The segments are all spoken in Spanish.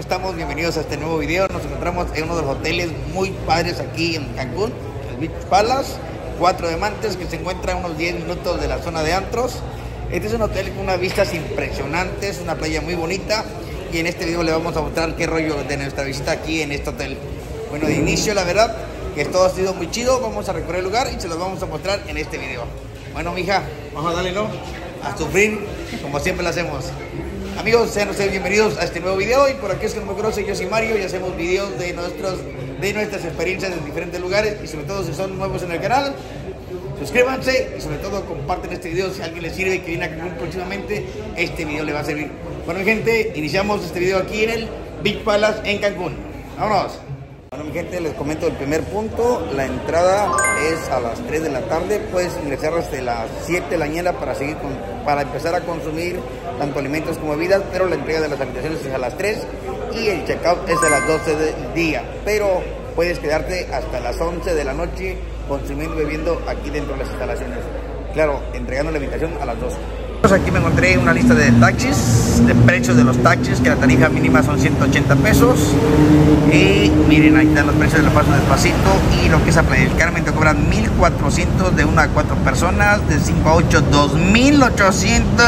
estamos? Bienvenidos a este nuevo video. Nos encontramos en uno de los hoteles muy padres aquí en Cancún, el Beach Palace, 4 diamantes, que se encuentra a unos 10 minutos de la zona de antros. Este es un hotel con unas vistas impresionantes, una playa muy bonita, y en este video le vamos a mostrar qué rollo de nuestra visita aquí en este hotel. Bueno, de inicio, la verdad que todo ha sido muy chido. Vamos a recorrer el lugar y se los vamos a mostrar en este video. Bueno, mija, vamos a darle, ¿no? A sufrir como siempre lo hacemos. Amigos, sean ustedes bienvenidos a este nuevo video. Y por aquí es que no me conocen, yo soy Mario y hacemos videos de nuestras experiencias en diferentes lugares. Y sobre todo si son nuevos en el canal, suscríbanse y sobre todo comparten este video. Si a alguien le sirve que viene a Cancún próximamente, este video le va a servir. Bueno, mi gente, iniciamos este video aquí en el Beach Palace en Cancún. Vámonos. Bueno, mi gente, les comento el primer punto. La entrada es a las 3 de la tarde. Puedes ingresar hasta las 7 de la mañana para empezar a consumir tanto alimentos como bebidas, pero la entrega de las habitaciones es a las 3 y el checkout es a las 12 del día. Pero puedes quedarte hasta las 11 de la noche consumiendo y bebiendo aquí dentro de las instalaciones. Claro, entregando la habitación a las 12. Aquí me encontré una lista de taxis, de precios de los taxis, que la tarifa mínima son 180 pesos. Y miren, ahí están los precios de la Paso Despacito. Y lo que es a Playa del Carmen te cobran 1,400 de 1 a 4 personas, de 5 a 8, 2,800.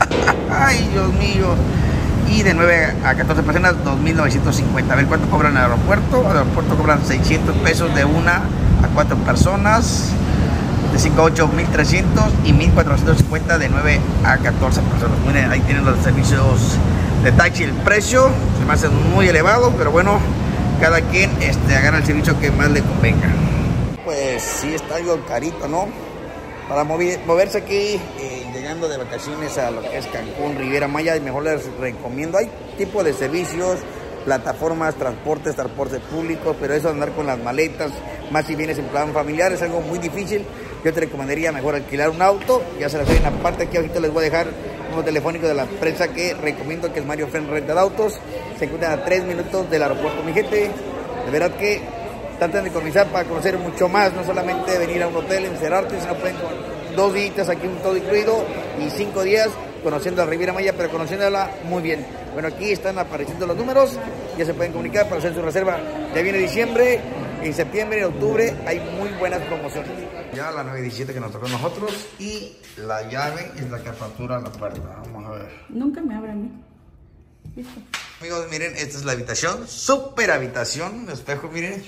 Ay, Dios mío. Y de 9 a 14 personas, 2,950. A ver cuánto cobran en el aeropuerto. Al aeropuerto cobran 600 pesos de 1 a 4 personas. De 5 a 8, 1,300 y 1,450 de 9 a 14 personas. Miren, ahí tienen los servicios de taxi. El precio se me hace muy elevado, pero bueno, cada quien agarra el servicio que más le convenga. Pues sí, está algo carito, ¿no? Para moverse aquí, llegando de vacaciones a lo que es Cancún, Riviera Maya, mejor les recomiendo. Hay tipo de servicios, plataformas, transportes públicos, pero eso de andar con las maletas, más si vienes en plan familiar, es algo muy difícil. Yo te recomendaría mejor alquilar un auto. Ya se las doy en la parte aquí abajito, les voy a dejar un número telefónico de la empresa que recomiendo, que es Mario Friend Renta de Autos. Se encuentran a 3 minutos del aeropuerto, mi gente. De verdad que traten de comenzar para conocer mucho más, no solamente venir a un hotel, encerrarte, sino pueden con 2 días aquí, un todo incluido, y 5 días conociendo a Riviera Maya, pero conociéndola muy bien. Bueno, aquí están apareciendo los números, ya se pueden comunicar para hacer su reserva. Ya viene diciembre, en septiembre y octubre hay muy buenas promociones. Ya la 9:17 que nos tocó a nosotros, y la llave es la que apertura la puerta. Vamos a ver. Nunca me abre a mí. ¿Listo? Amigos, miren, esta es la habitación, súper habitación, espejo, miren,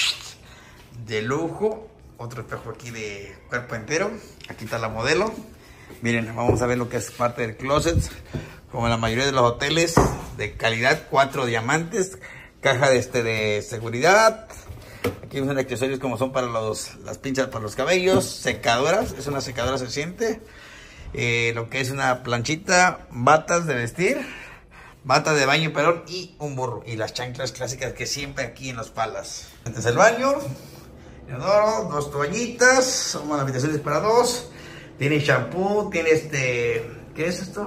de lujo. Otro espejo aquí de cuerpo entero. Aquí está la modelo. Miren, vamos a ver lo que es parte del closet. Como en la mayoría de los hoteles de calidad, 4 diamantes, caja de seguridad. Aquí usan accesorios como son para las pinzas para los cabellos, secadoras, es una secadora se siente, lo que es una planchita, batas de vestir, batas de baño, perdón, y un burro, y las chanclas clásicas que siempre aquí en los Palas. Este es el baño, inodoro, 2 toallitas, somos las habitaciones para 2, tiene shampoo, tiene ¿qué es esto?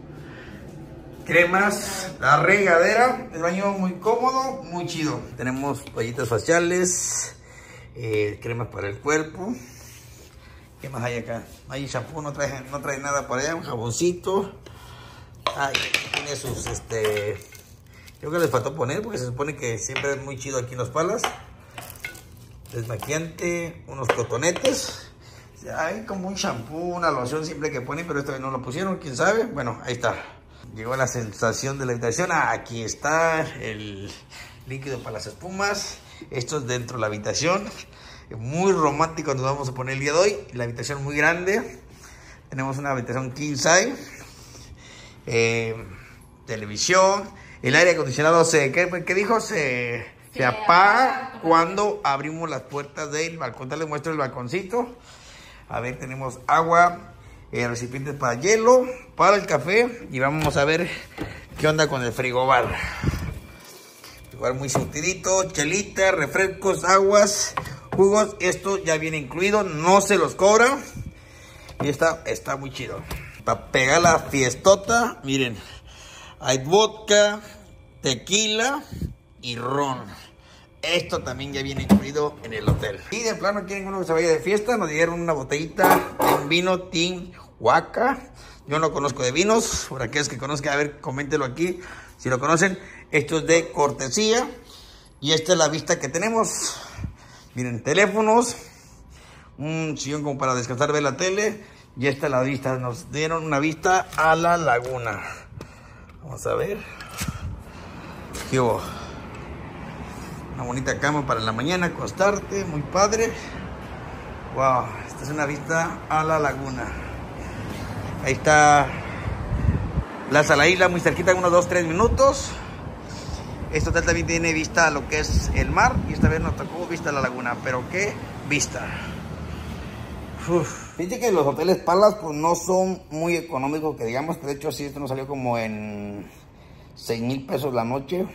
Cremas, la regadera, el baño muy cómodo, muy chido. Tenemos toallitas faciales, cremas para el cuerpo. ¿Qué más hay acá? Hay shampoo, no trae nada por allá, un jaboncito. Ay, tiene sus, creo que les faltó poner porque se supone que siempre es muy chido aquí en los Palas. Desmaquillante, unos cotonetes. Hay como un shampoo, una loción simple que ponen, pero esta vez no lo pusieron, quién sabe. Bueno, ahí está. Llegó la sensación de la habitación. Aquí está el líquido para las espumas. Esto es dentro de la habitación. Muy romántico nos vamos a poner el día de hoy. La habitación muy grande. Tenemos una habitación king size. Televisión. El aire acondicionado ¿qué dijo? Se apaga cuando abrimos las puertas del balcón. Les muestro el balconcito. A ver, tenemos agua. Recipientes para hielo, para el café, y vamos a ver qué onda con el frigobar. Frigobar muy surtidito, chelita, refrescos, aguas, jugos, esto ya viene incluido, no se los cobra, y está muy chido. Para pegar la fiestota, miren, hay vodka, tequila y ron. Esto también ya viene incluido en el hotel. Y de plano quieren uno que se vaya de fiesta, nos dieron una botellita de un vino Team Waka. Yo no conozco de vinos, por aquellos que conozcan, a ver, coméntelo aquí. Si lo conocen, esto es de cortesía. Y esta es la vista que tenemos. Miren, teléfonos, un sillón como para descansar, ver la tele. Y esta es la vista. Nos dieron una vista a la laguna. Vamos a ver. ¿Qué hubo? Una bonita cama para la mañana, acostarte, muy padre. Wow, esta es una vista a la laguna. Ahí está Plaza La Isla, muy cerquita, unos 2-3 minutos. Este hotel también tiene vista a lo que es el mar. Y esta vez nos tocó vista a la laguna. Pero qué vista. Fíjate que los hoteles Palace pues no son muy económicos, que digamos. Que de hecho sí, esto nos salió como en 6,000 pesos la noche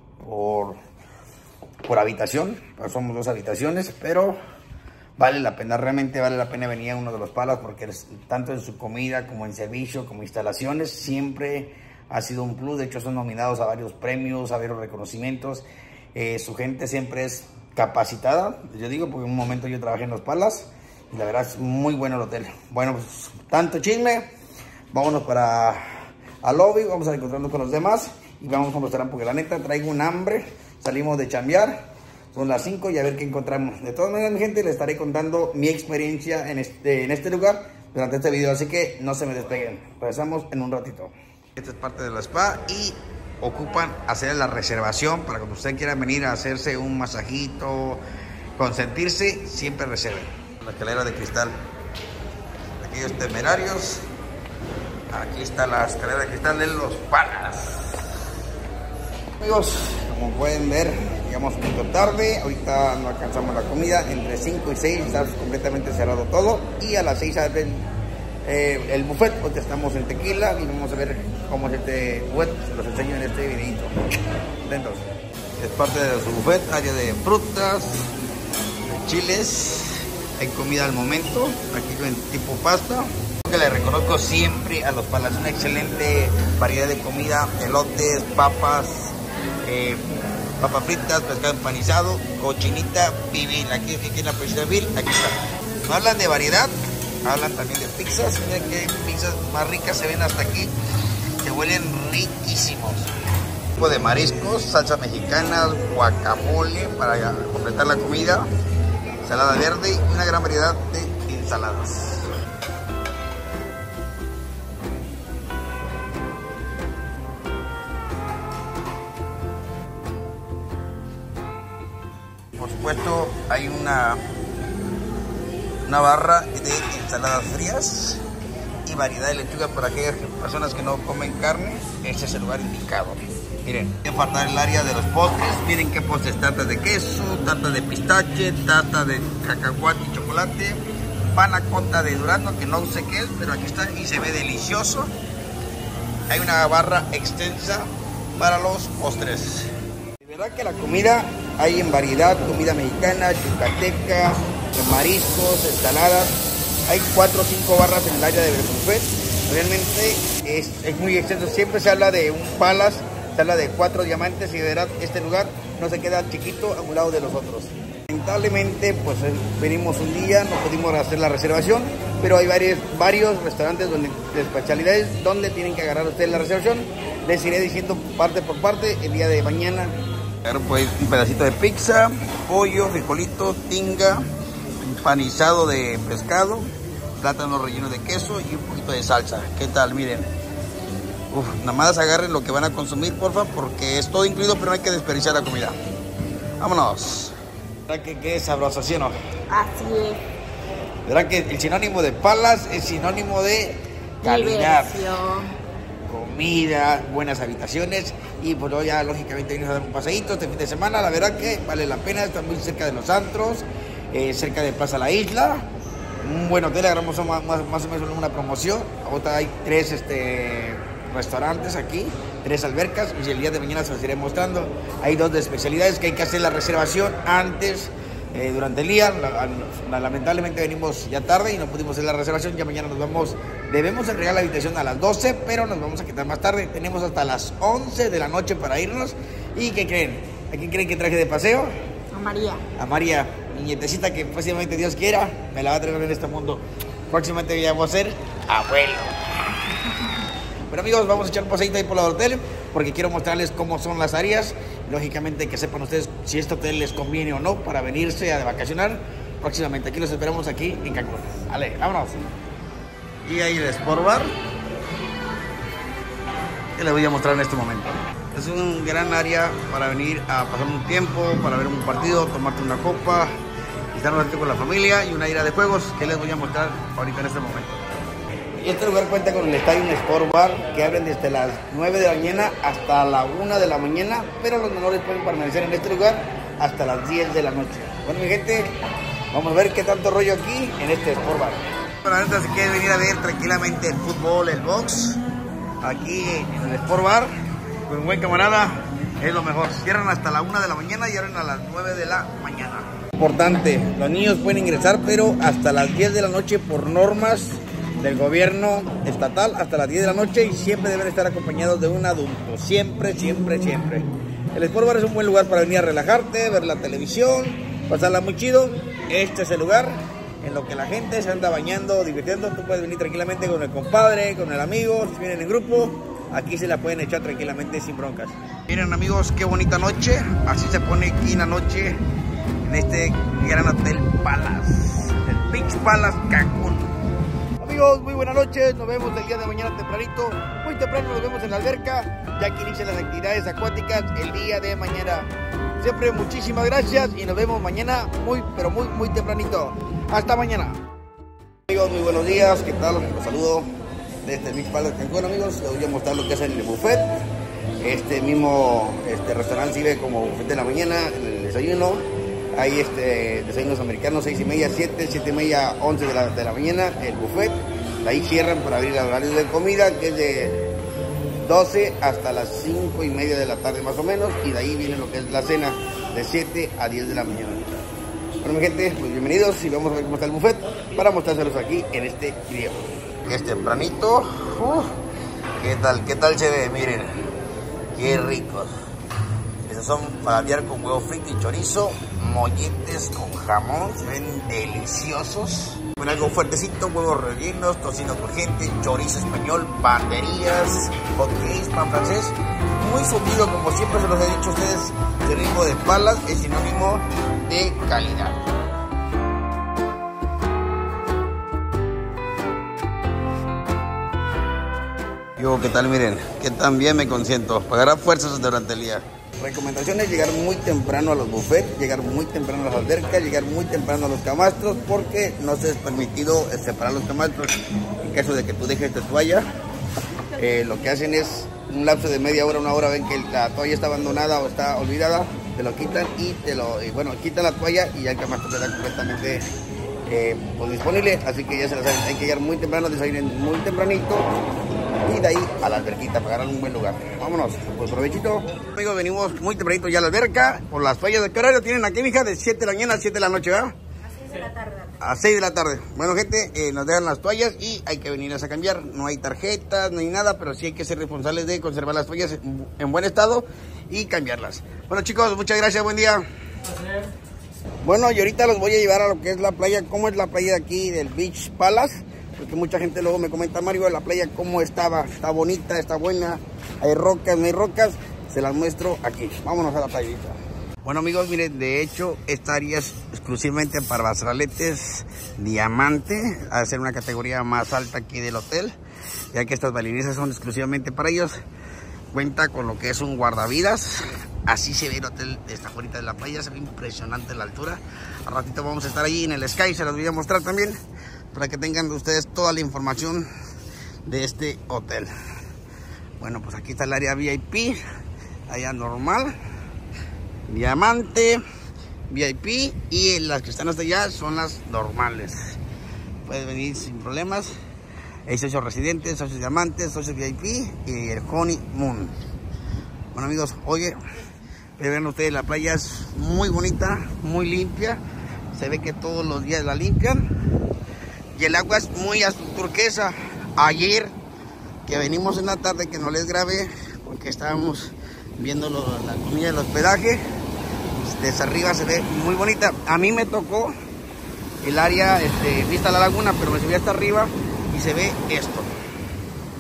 por habitación. Pues somos 2 habitaciones, pero vale la pena, realmente vale la pena venir a uno de los Palace, porque tanto en su comida como en servicio, como instalaciones, siempre ha sido un plus. De hecho son nominados a varios premios, a varios reconocimientos. Su gente siempre es capacitada, yo digo, porque en un momento yo trabajé en los Palace y la verdad es muy bueno el hotel. Bueno, pues tanto chisme, vámonos para al lobby, vamos a encontrarnos con los demás y vamos a mostrar, porque la neta traigo un hambre. Salimos de chambear, son las 5 y a ver qué encontramos. De todas maneras, mi gente, les estaré contando mi experiencia en este lugar durante este video, así que no se me despeguen. Regresamos en un ratito. Esta es parte de la spa y ocupan hacer la reservación para cuando ustedes quieran venir a hacerse un masajito, consentirse, siempre reserven. La escalera de cristal. Aquellos temerarios. Aquí está la escalera de cristal de los Palace. Amigos, como pueden ver, llegamos un poquito tarde. Ahorita no alcanzamos la comida. Entre 5 y 6 está completamente cerrado todo. Y a las 6 abren el buffet, porque estamos en Tequila y vamos a ver cómo es este buffet. Se los enseño en este videito. Atentos. Es parte de su buffet, área de frutas, de chiles. Hay comida al momento, aquí en tipo pasta. Que le reconozco siempre a los Palace, una excelente variedad de comida, elotes, papas, papas fritas, pescado empanizado, cochinita, pibil. Aquí es la cochinita pibil, aquí está. No hablan de variedad, hablan también de pizzas. Miren qué pizzas más ricas se ven hasta aquí, que huelen riquísimos. Un tipo de mariscos, salsa mexicana, guacamole para completar la comida, ensalada verde y una gran variedad de ensaladas. Por supuesto, hay una barra de ensaladas frías y variedad de lechuga para aquellas personas que no comen carne. Este es el lugar indicado. Miren, hay que faltar el área de los postres. Miren qué postres: tartas de queso, tarta de pistache, tarta de cacahuate y chocolate, panacota de durazno, que no sé qué es, pero aquí está y se ve delicioso. Hay una barra extensa para los postres. De verdad que la comida hay en variedad: comida mexicana, yucateca, mariscos, ensaladas. Hay 4 o 5 barras en el área del buffet. Realmente es muy extenso. Siempre se habla de un Palace, se habla de 4 diamantes, y de verdad este lugar no se queda chiquito a un lado de los otros. Lamentablemente pues venimos un día, no pudimos hacer la reservación, pero hay varios restaurantes de especialidades donde tienen que agarrar ustedes la reservación. Les iré diciendo parte por parte el día de mañana. Pues un pedacito de pizza, pollo, frijolito, tinga, empanizado de pescado, plátano relleno de queso y un poquito de salsa. ¿Qué tal? Miren. Nada más agarren lo que van a consumir, porfa, porque es todo incluido, pero no hay que desperdiciar la comida. Vámonos. ¿Verdad que qué sabroso, sí o no? Así es. ¿Verdad que el sinónimo de Palace es sinónimo de calidad? Diversión. Comida, buenas habitaciones y pues luego ya lógicamente venimos a dar un paseíto este fin de semana. La verdad que vale la pena, está muy cerca de los antros, cerca de Plaza La Isla. Un buen hotel, agarramos más o menos una promoción. Ahorita hay 3 restaurantes aquí, 3 albercas, y el día de mañana se los iré mostrando. Hay 2 de especialidades que hay que hacer la reservación antes, durante el día. Lamentablemente venimos ya tarde y no pudimos hacer la reservación. Ya mañana nos vamos, debemos entregar la habitación a las 12, pero nos vamos a quitar más tarde. Tenemos hasta las 11 de la noche para irnos. ¿Y qué creen? ¿A quién creen que traje de paseo? A María. A María, mi nietecita, que próximamente, Dios quiera, me la va a traer en este mundo. Próximamente vamos a ser abuelo. Bueno, amigos, vamos a echar un paseíto ahí por el hotel. porque quiero mostrarles cómo son las áreas, lógicamente que sepan ustedes si este hotel les conviene o no para venirse a vacacionar próximamente. Aquí los esperamos aquí en Cancún. Vale, vámonos. Y ahí el Sport Bar, que les voy a mostrar en este momento. Es un gran área para venir a pasar un tiempo, para ver un partido, tomarte una copa, estar un ratito con la familia y una área de juegos que les voy a mostrar ahorita en este momento. Y este lugar cuenta con el Estadio Sport Bar, que abren desde las 9 de la mañana hasta la 1 de la mañana, pero los menores pueden permanecer en este lugar hasta las 10 de la noche. Bueno, mi gente, vamos a ver qué tanto rollo aquí en este Sport Bar. Bueno, ahorita si quieren venir a ver tranquilamente el fútbol, el box, aquí en el Sport Bar, con un buen camarada, es lo mejor. Cierran hasta la 1 de la mañana y abren a las 9 de la mañana. Importante, los niños pueden ingresar, pero hasta las 10 de la noche por normas del gobierno estatal, hasta las 10 de la noche, y siempre deben estar acompañados de un adulto. Siempre, siempre, siempre. El Sport Bar es un buen lugar para venir a relajarte, ver la televisión, pasarla muy chido. Este es el lugar en lo que la gente se anda bañando, divirtiendo. Tú puedes venir tranquilamente con el compadre, con el amigo, si vienen en grupo, aquí se la pueden echar tranquilamente sin broncas. Miren amigos, qué bonita noche, así se pone aquí en la noche en este gran hotel Palace, el Beach Palace Cancún. Amigos, muy buenas noches, nos vemos el día de mañana tempranito, muy temprano nos vemos en la alberca, ya que inician las actividades acuáticas el día de mañana. Siempre muchísimas gracias y nos vemos mañana muy, pero muy tempranito. Hasta mañana. Amigos, muy buenos días, ¿qué tal? Los saludo desde el Beach Palace Cancún, amigos. Les voy a mostrar lo que es el buffet. Este mismo restaurante sirve como buffet de la mañana, en el desayuno. Hay desayunos americanos, 6:30, 7, 7:30, 11 de la mañana, el buffet. De ahí cierran para abrir el horario de comida, que es de 12 hasta las 5:30 de la tarde más o menos. Y de ahí viene lo que es la cena, de 7 a 10 de la mañana. Bueno, mi gente, pues bienvenidos y vamos a ver cómo está el buffet para mostrárselos aquí en este video. Es tempranito. ¿Qué tal se ve? Miren, qué ricos. Estos son para enviar con huevo frito y chorizo, molletes con jamón, se ven deliciosos. Con algo fuertecito, huevos rellenos, tocino crujiente, chorizo español, banderías, hotcakes, pan francés. Muy subido, como siempre se los he dicho a ustedes, el ritmo de Palace es sinónimo de calidad. Yo, ¿qué tal? Miren, que tan bien me consiento. Pagará fuerzas durante el día. Recomendaciones: llegar muy temprano a los buffets, llegar muy temprano a las albercas, llegar muy temprano a los camastros, porque no se es permitido separar los camastros. En caso de que tú dejes tu toalla, lo que hacen es un lapso de media hora, una hora, ven que la toalla está abandonada o está olvidada, te lo quitan y quitan la toalla y ya el camastro queda completamente pues disponible. Así que ya se lo saben, hay que llegar muy temprano, desayunen muy tempranito y de ahí a la alberquita para ganar un buen lugar. Vámonos, pues provechito. Amigos, venimos muy tempranito ya a la alberca por las toallas. ¿De qué horario tienen aquí, mija? De 7 de la mañana a 7 de la noche, ¿verdad? A 6 de la tarde. A 6 de la tarde. Bueno, gente, nos dejan las toallas y hay que venirlas a cambiar. No hay tarjetas, no hay nada, pero sí hay que ser responsables de conservar las toallas en buen estado y cambiarlas. Bueno, chicos, muchas gracias, buen día. Bueno, y ahorita los voy a llevar a lo que es la playa. ¿Cómo es la playa de aquí del Beach Palace? Porque mucha gente luego me comenta: Mario, la playa cómo estaba, está bonita, está buena, hay rocas, no hay rocas. Se las muestro aquí. Vámonos a la playita. Bueno amigos, miren, de hecho esta área es exclusivamente para brazaletes diamante, a ser una categoría más alta aquí del hotel, ya que estas balinistas son exclusivamente para ellos. Cuenta con lo que es un guardavidas. Así se ve el hotel de esta bonita de la playa, se ve impresionante la altura. Al ratito vamos a estar allí en el Sky, se las voy a mostrar también, para que tengan ustedes toda la información de este hotel. Bueno, pues aquí está el área VIP, allá normal, diamante, VIP, y las que están hasta allá son las normales. Puedes venir sin problemas. Hay socios residentes, socios diamantes, socios VIP y el honeymoon. Bueno amigos, oye, vean ustedes, la playa es muy bonita, muy limpia. Se ve que todos los días la limpian. Y el agua es muy azul turquesa. Ayer que venimos en la tarde, que no les grabé porque estábamos viendo la comida del hospedaje, desde arriba se ve muy bonita. A mí me tocó el área vista a la laguna, pero me subí hasta arriba y se ve esto.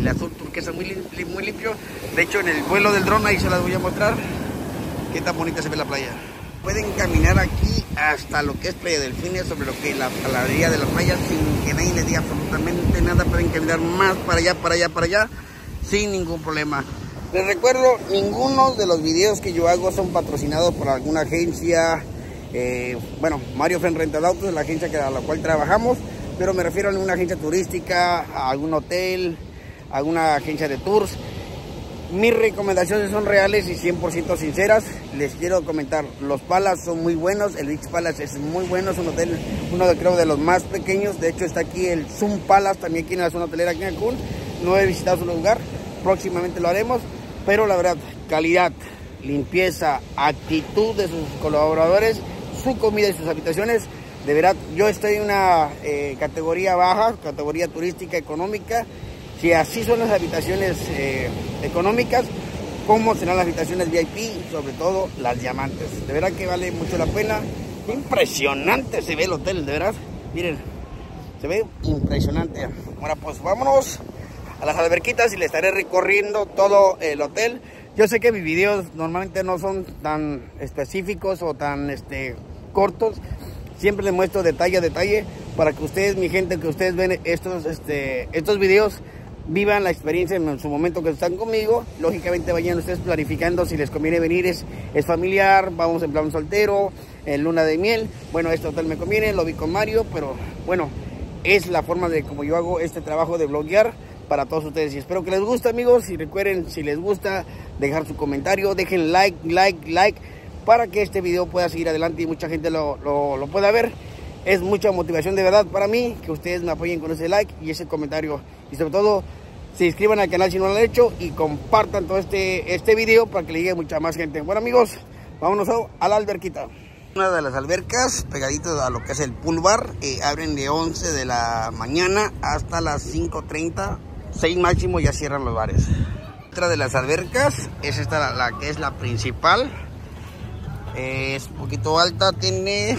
el azul turquesa muy limpio. De hecho, en el vuelo del dron ahí se las voy a mostrar qué tan bonita se ve la playa. Pueden caminar aquí hasta lo que es Playa Delfines, sobre lo que es la paladería de las playas, sin que nadie les diga absolutamente nada. Pueden caminar más para allá, sin ningún problema. Les recuerdo, ninguno de los videos que yo hago son patrocinados por alguna agencia. Bueno, Mario Friend Rental Autos es la agencia a la cual trabajamos, pero me refiero a una agencia turística, a algún hotel, a alguna agencia de tours. Mis recomendaciones son reales y 100% sinceras. Les quiero comentar, los Palace son muy buenos, el Beach Palace es muy bueno, es un hotel, uno creo de los más pequeños. De hecho está aquí el Zoom Palace, también aquí en la zona hotelera aquí en Cancún. No he visitado su lugar, próximamente lo haremos, pero la verdad, calidad, limpieza, actitud de sus colaboradores, su comida y sus habitaciones, de verdad, yo estoy en una categoría baja, categoría turística económica. Si así son las habitaciones económicas, ¿cómo serán las habitaciones VIP? Sobre todo las diamantes. De verdad que vale mucho la pena. Impresionante se ve el hotel, de verdad. Miren, se ve impresionante. Ahora pues vámonos a las alberquitas y les estaré recorriendo todo el hotel. Yo sé que mis videos normalmente no son tan específicos o tan cortos. Siempre les muestro detalle a detalle para que ustedes, mi gente, que ustedes ven estos videos, vivan la experiencia en su momento que están conmigo. Lógicamente vayan ustedes planificando si les conviene venir, es familiar, vamos en plan soltero, en luna de miel. Bueno, este hotel me conviene, lo vi con Mario, pero bueno, es la forma de como yo hago este trabajo de bloguear para todos ustedes. Y espero que les guste, amigos, y recuerden, si les gusta, dejar su comentario, dejen like, para que este video pueda seguir adelante y mucha gente lo pueda ver. Es mucha motivación de verdad para mí que ustedes me apoyen con ese like y ese comentario. Y sobre todo, se inscriban al canal si no lo han hecho y compartan todo este video para que le llegue mucha más gente. Bueno, amigos, vámonos a la alberquita. Una de las albercas pegaditas a lo que es el pool bar, abren de 11 de la mañana hasta las 5:30, 6 máximo ya cierran los bares. Otra de las albercas es esta, la que es la principal. Es un poquito alta, tiene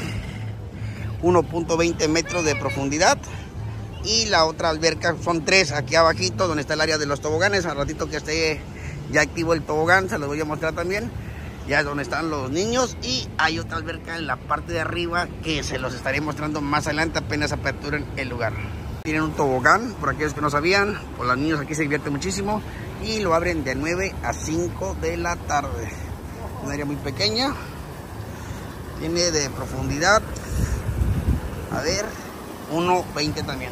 1.20 metros de profundidad. Y la otra alberca son 3 aquí abajito, donde está el área de los toboganes. Al ratito que esté ya activo el tobogán, se los voy a mostrar también. Ya es donde están los niños. Y hay otra alberca en la parte de arriba que se los estaré mostrando más adelante, apenas aperturen el lugar. Tienen un tobogán, por aquellos que no sabían, por los niños aquí se divierten muchísimo. Y lo abren de 9 a 5 de la tarde. Un área muy pequeña. Tiene de profundidad, a ver, 1.20 también.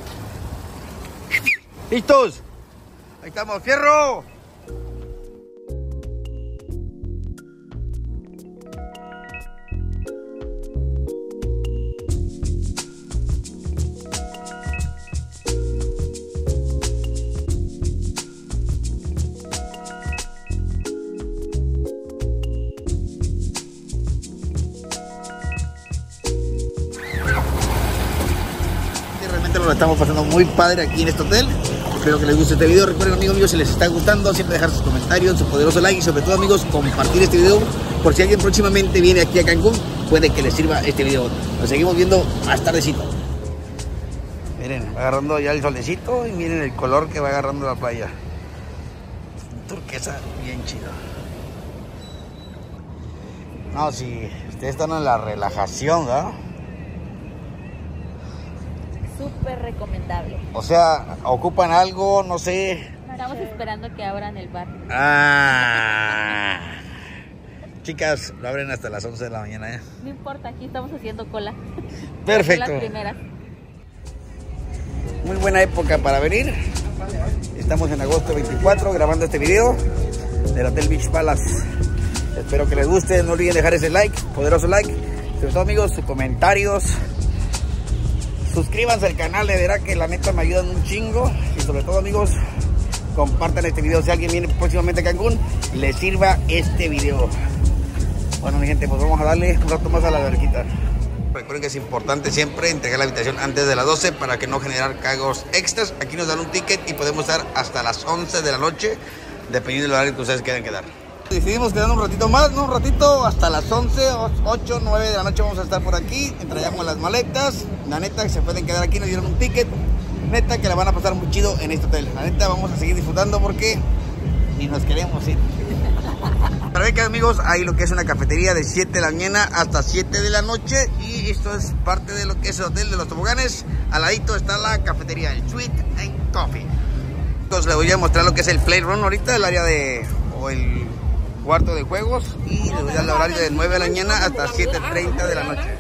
¿Listos? Ahí estamos, ¡fierro! Lo estamos pasando muy padre aquí en este hotel. Espero que les guste este video. Recuerden, amigos míos, si les está gustando, siempre dejar sus comentarios, su poderoso like y sobre todo, amigos, compartir este video por si alguien próximamente viene aquí a Cancún, puede que les sirva este video. Nos seguimos viendo más tardecito. Miren, va agarrando ya el solecito y miren el color que va agarrando la playa. Turquesa bien chido. No, si ustedes están en la relajación, ¿verdad? Súper recomendable. O sea, ocupan algo, no sé. Estamos esperando que abran el bar. Chicas, lo abren hasta las 11 de la mañana, ¿eh? No importa, aquí estamos haciendo cola. Perfecto. Las primeras. Muy buena época para venir. Estamos en agosto 24 grabando este video del Hotel Beach Palace. Espero que les guste. No olviden dejar ese like, poderoso like. Sobre todo, amigos, sus comentarios. Suscríbanse al canal, de verdad que la neta me ayudan un chingo. Y sobre todo, amigos, compartan este video. Si alguien viene próximamente a Cancún, les sirva este video. Bueno, mi gente, pues vamos a darle un rato más a la alberquita. Recuerden que es importante siempre entregar la habitación antes de las 12 para que no generar cargos extras. Aquí nos dan un ticket y podemos estar hasta las 11 de la noche, dependiendo del horario que ustedes quieran quedar. Decidimos quedar un ratito más, ¿no? Un ratito, hasta las 11, 8, 9 de la noche vamos a estar por aquí. Entregamos las maletas. La neta, se pueden quedar aquí, nos dieron un ticket. Neta que la van a pasar muy chido en este hotel. La neta vamos a seguir disfrutando porque ni nos queremos ir. Para ver que amigos, hay lo que es una cafetería de 7 de la mañana hasta 7 de la noche. Y esto es parte de lo que es el hotel de los toboganes. Al ladito está la cafetería, el Sweet and Coffee. Entonces les voy a mostrar lo que es el Playroom ahorita, el área de, o el cuarto de juegos. Y les voy a dar el horario de 9 de la mañana hasta 7:30 de la noche.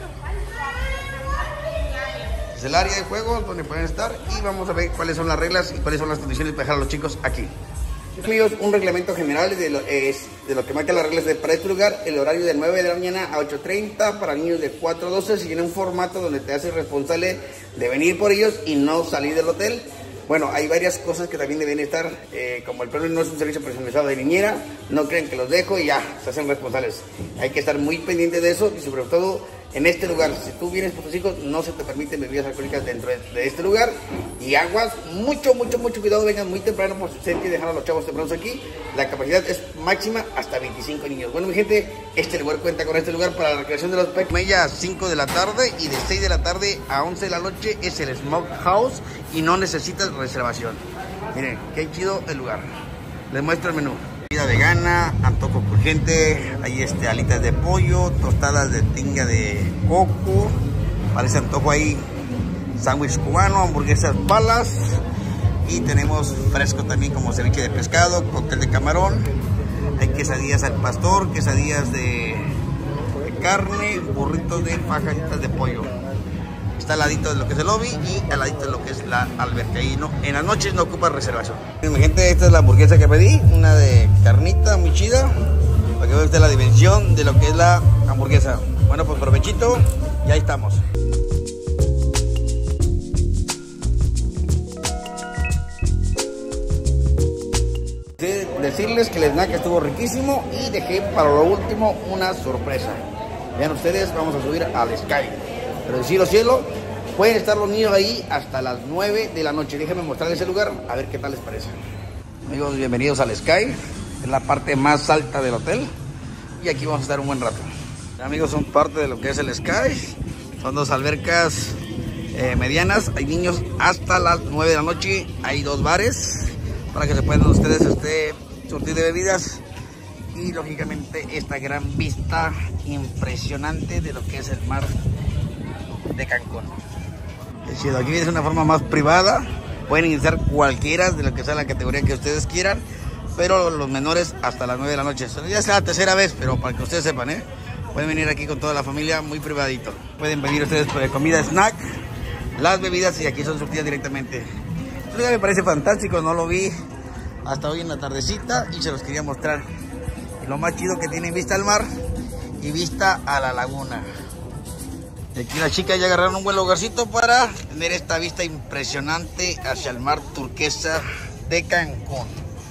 Es el área de juegos donde pueden estar y vamos a ver cuáles son las reglas y cuáles son las condiciones para dejar a los chicos aquí. Amigos, un reglamento general de lo que marca las reglas para este lugar. El horario de 9 de la mañana a 8:30 para niños de 4 a 12. Sigue un formato donde te haces responsable de venir por ellos y no salir del hotel. Bueno, hay varias cosas que también deben estar, como el premio no es un servicio personalizado de niñera, no creen que los dejo y ya, se hacen responsables. Hay que estar muy pendientes de eso y sobre todo en este lugar, si tú vienes por tus hijos, no se te permiten bebidas alcohólicas dentro de este lugar. Y aguas, mucho cuidado, vengan muy temprano por si ustedes quieren dejar a los chavos tempranos aquí. La capacidad es máxima hasta 25 niños. Bueno, mi gente, este lugar cuenta con este lugar para la recreación de los peques. Media a 5 de la tarde y de 6 de la tarde a 11 de la noche es el Smoke House y no necesitas reservación. Miren, qué chido el lugar. Les muestro el menú. Comida vegana, antojo crujiente, hay alitas de pollo, tostadas de tinga de coco, parece antojo ahí, sándwich cubano, hamburguesas palas y tenemos fresco también como ceviche de pescado, cóctel de camarón, hay quesadillas al pastor, quesadillas de carne, burritos de fajaditas de pollo. Está al ladito de lo que es el lobby y al ladito de lo que es la alberca. Y no, en las noches no ocupa reservación. Mi gente, esta es la hamburguesa que pedí, una de carnita muy chida, para que vean ustedes la dimensión de lo que es la hamburguesa. Bueno, pues provechito y ahí estamos. Decirles que el snack estuvo riquísimo y dejé para lo último una sorpresa. Vean ustedes, vamos a subir al Sky. Pero de cielo, pueden estar los niños ahí hasta las 9 de la noche. Déjenme mostrarles ese lugar, a ver qué tal les parece. Amigos, bienvenidos al Sky. Es la parte más alta del hotel. Y aquí vamos a estar un buen rato. Amigos, son parte de lo que es el Sky. Son dos albercas medianas. Hay niños hasta las 9 de la noche. Hay dos bares para que se puedan ustedes surtir de bebidas. Y lógicamente esta gran vista impresionante de lo que es el mar de Cancún. Es chido. Aquí viene de una forma más privada. Pueden iniciar cualquiera de lo que sea la categoría que ustedes quieran, pero los menores hasta las 9 de la noche. Ya sea la tercera vez, pero para que ustedes sepan, pueden venir aquí con toda la familia muy privadito. Pueden venir ustedes por comida, snack, las bebidas y aquí son surtidas directamente. Esto ya me parece fantástico, no lo vi hasta hoy en la tardecita y se los quería mostrar. Y lo más chido que tiene vista al mar y vista a la laguna. Y aquí las chicas ya agarraron un buen lugarcito para tener esta vista impresionante hacia el mar turquesa de Cancún.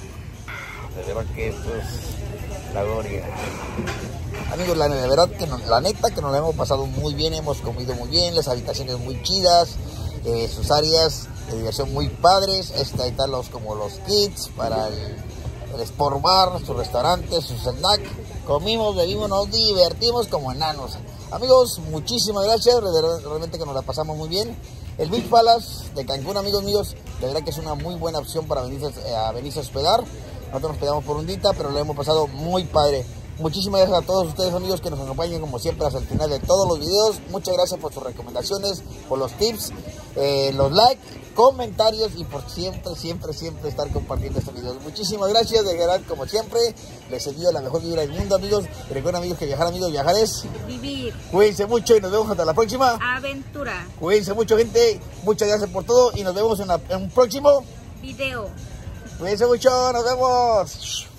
De verdad que esto es la gloria. Amigos, la verdad que la neta que nos la hemos pasado muy bien, hemos comido muy bien, las habitaciones muy chidas, sus áreas de diversión muy padres. Ahí están los kids para el sport bar, sus restaurantes, sus snacks. Comimos, bebimos, nos divertimos como enanos. Amigos, muchísimas gracias, realmente que nos la pasamos muy bien. El Beach Palace de Cancún, amigos míos, de verdad que es una muy buena opción para venirse a hospedar. Nosotros nos hospedamos por un día, pero lo hemos pasado muy padre. Muchísimas gracias a todos ustedes, amigos, que nos acompañan como siempre hasta el final de todos los videos. Muchas gracias por sus recomendaciones, por los tips, los likes, comentarios y por siempre estar compartiendo este video. Muchísimas gracias, de verdad, como siempre. Les envío la mejor vibra del mundo, amigos. Y recuerden, amigos, que viajar, amigos, viajar es vivir. Cuídense mucho y nos vemos hasta la próxima Aventura. Cuídense mucho, gente. Muchas gracias por todo y nos vemos en un próximo video. Cuídense mucho, nos vemos.